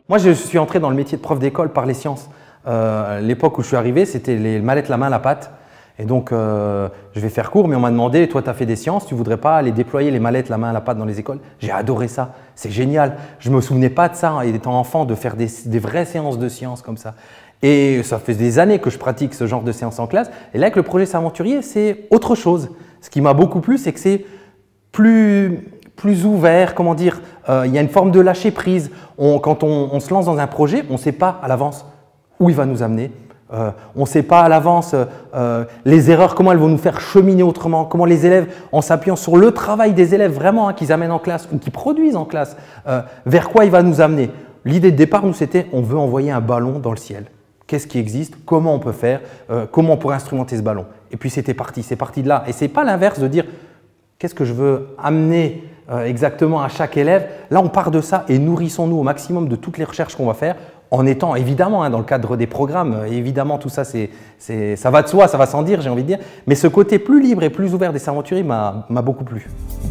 Moi, je suis entré dans le métier de prof d'école par les sciences. L'époque où je suis arrivé, c'était les mallettes la main, la patte. Et donc, je vais faire court, mais on m'a demandé, toi, tu as fait des sciences, tu ne voudrais pas aller déployer les mallettes la main, la patte dans les écoles? J'ai adoré ça, c'est génial. Je ne me souvenais pas de ça, hein, étant enfant, de faire des vraies séances de sciences comme ça. Et ça fait des années que je pratique ce genre de séances en classe. Et là, avec le projet S'aventurier, c'est autre chose. Ce qui m'a beaucoup plu, c'est que c'est plus ouvert, comment dire, il y a une forme de lâcher prise. Quand on se lance dans un projet, on ne sait pas à l'avance où il va nous amener. On ne sait pas à l'avance les erreurs, comment elles vont nous faire cheminer autrement, comment les élèves, en s'appuyant sur le travail des élèves vraiment, hein, qu'ils amènent en classe ou qu'ils produisent en classe, vers quoi il va nous amener. L'idée de départ, nous, c'était on veut envoyer un ballon dans le ciel. Qu'est-ce qui existe? Comment on peut faire? Comment on pourrait instrumenter ce ballon? Et puis c'était parti, c'est parti de là. Et ce n'est pas l'inverse de dire qu'est-ce que je veux amener exactement à chaque élève. Là, on part de ça et nourrissons-nous au maximum de toutes les recherches qu'on va faire en étant évidemment hein, dans le cadre des programmes. Évidemment, tout ça, ça va de soi, ça va sans dire, j'ai envie de dire. Mais ce côté plus libre et plus ouvert des S'aventuriers m'a beaucoup plu.